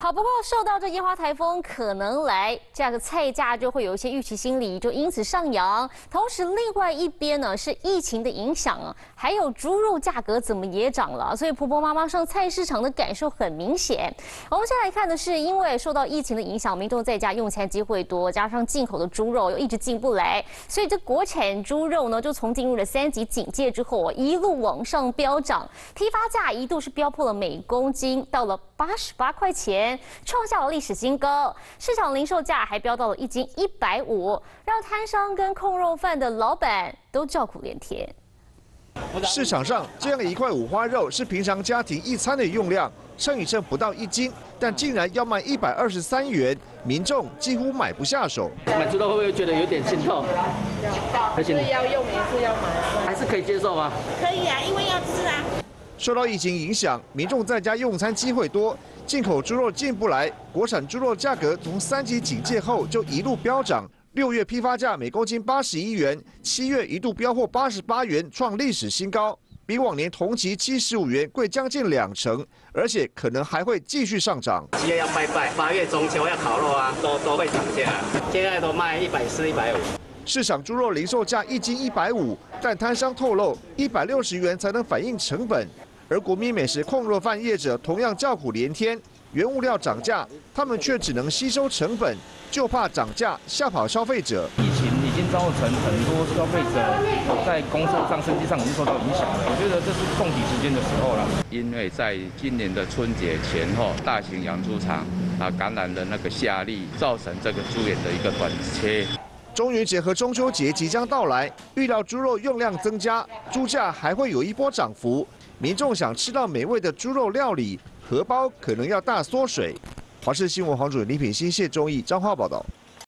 好，不过受到这烟花台风可能来，这个菜价就会有一些预期心理，就因此上扬。同时，另外一边呢是疫情的影响啊，还有猪肉价格怎么也涨了，所以婆婆妈妈上菜市场的感受很明显。我们先来看的是，因为受到疫情的影响，民众在家用餐机会多，加上进口的猪肉又一直进不来，所以这国产猪肉呢，就从进入了3级警戒之后，一路往上飙涨，批发价一度是飙破了每公斤到了88块钱。创下了历史新高，市场零售价还飙到了1斤150，让摊商跟控肉贩的老板都叫苦连天。 市场上这样一块五花肉是平常家庭一餐的用量，称一称不到1斤，但竟然要卖123元，民众几乎买不下手。 买猪肉会不会觉得有点心痛？ 是要用也是要买， 还是可以接受吗？ 可以啊，因为要吃啊。 受到疫情影响，民众在家用餐机会多，进口猪肉进不来，国产猪肉价格从3级警戒后就一路飙涨。6月批发价每公斤81元，7月一度飙破88元，创历史新高，比往年同期75元贵将近2成，而且可能还会继续上涨。 7月要拜拜，8月中秋要烤肉啊，都会涨价，现在都卖140、150。 市场猪肉零售价1斤150，但摊商透露160元才能反映成本。而国民美食控肉贩业者同样叫苦连天，原物料涨价，他们却只能吸收成本，就怕涨价吓跑消费者。 疫情已经造成很多消费者在工作上、生计上已经受到影响了。我觉得这是供体时间的时候了。 因为在今年的春节前后，大型养猪场感染了那个夏痢，造成这个猪眼的一个短缺。 中元节和中秋节即将到来，预料猪肉用量增加，猪价还会有一波涨幅。民众想吃到美味的猪肉料理，荷包可能要大缩水。华视新闻黄主任李品希、谢忠义、彰化报道。